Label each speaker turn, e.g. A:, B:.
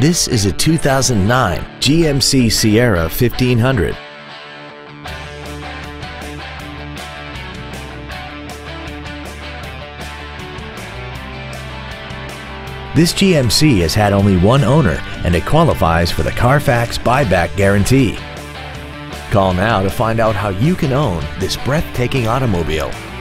A: This is a 2009 GMC Sierra 1500. This GMC has had only one owner and it qualifies for the Carfax buyback guarantee. Call now to find out how you can own this breathtaking automobile.